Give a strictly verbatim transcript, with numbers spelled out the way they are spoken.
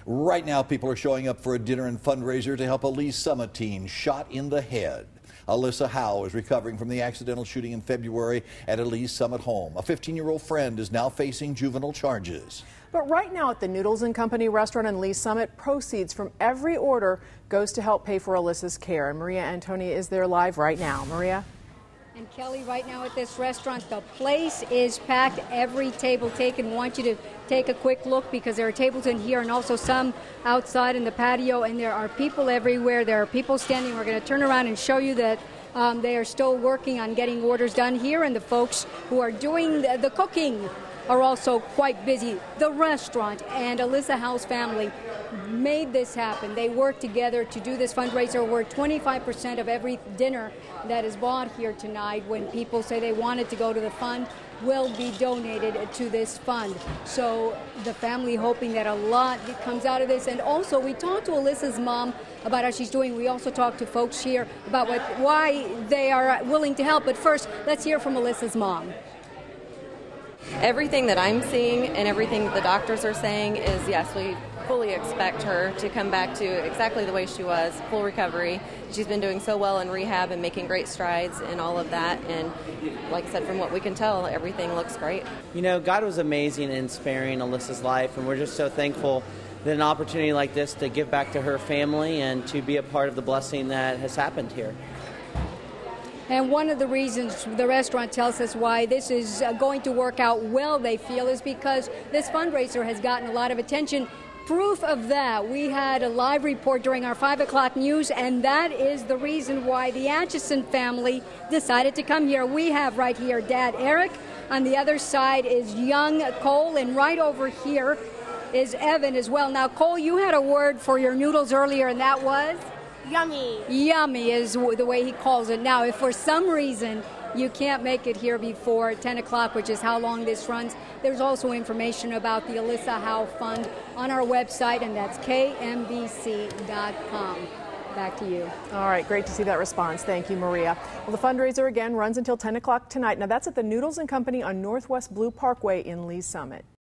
Right now, people are showing up for a dinner and fundraiser to help a Lee Summit teen shot in the head. Alyssa Howe is recovering from the accidental shooting in February at a Lee Summit home. A fifteen-year-old friend is now facing juvenile charges. But right now at the Noodles and Company restaurant in Lee Summit, proceeds from every order goes to help pay for Alyssa's care. And Maria Antonia is there live right now. Maria? And Kelly, right now at this restaurant, the place is packed, every table taken. I want you to take a quick look because there are tables in here and also some outside in the patio, and there are people everywhere. There are people standing. We're going to turn around and show you that um, they are still working on getting orders done here, and the folks who are doing the, the cooking are also quite busy. The restaurant and Alyssa Howe's family made this happen. They worked together to do this fundraiser where twenty-five percent of every dinner that is bought here tonight, when people say they wanted to go to the fund, will be donated to this fund. So the family hoping that a lot comes out of this. And also we talked to Alyssa's mom about how she's doing. We also talked to folks here about what, why they are willing to help. But first, let's hear from Alyssa's mom. Everything that I'm seeing and everything the doctors are saying is, yes, we fully expect her to come back to exactly the way she was, full recovery. She's been doing so well in rehab and making great strides in all of that. And like I said, from what we can tell, everything looks great. You know, God was amazing in sparing Alyssa's life, and we're just so thankful that an opportunity like this to give back to her family and to be a part of the blessing that has happened here. And one of the reasons the restaurant tells us why this is going to work out well, they feel, is because this fundraiser has gotten a lot of attention. Proof of that, we had a live report during our five o'clock news, and that is the reason why the Atchison family decided to come here. We have right here Dad Eric. On the other side is young Cole, and right over here is Evan as well. Now, Cole, you had a word for your noodles earlier, and that was? Yummy. Yummy is the way he calls it. Now, if for some reason you can't make it here before ten o'clock, which is how long this runs, there's also information about the Alyssa Howe Fund on our website, and that's K M B C dot com. Back to you. All right, great to see that response. Thank you, Maria. Well, the fundraiser again runs until ten o'clock tonight. Now, that's at the Noodles and Company on Northwest Blue Parkway in Lee Summit.